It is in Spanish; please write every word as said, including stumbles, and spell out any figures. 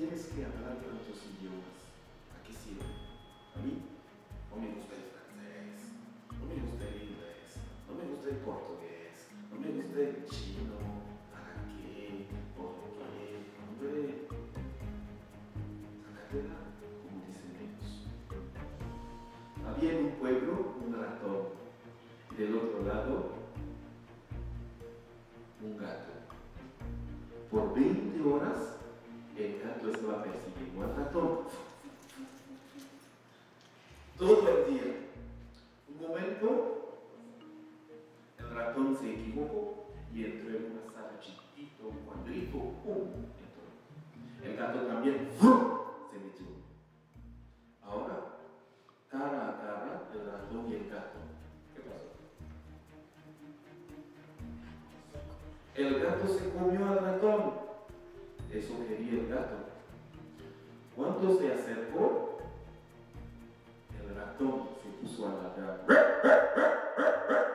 tienes que hablar tantos idiomas, ¿a qué sirve? A mí no me gusta el francés, no me gusta el inglés, no me gusta el portugués, no me gusta el chino. ¿Para qué? ¿Por qué? Hombre, sácatela, como dicen ellos. Había en un pueblo un ratón y del otro lado un gato. Por veinte horas el gato estaba persiguiendo al ratón. Todo el día. Un momento, el ratón se equivocó y entró en una sala chiquitito, un cuadrito, ¡pum! Entró. El gato también ¡fum! Se metió. Ahora, cara a cara, el ratón y el gato. ¿Qué pasó? El gato se comió al ratón. Eso quería el gato. Cuando se acercó, el ratón se puso a ladrar.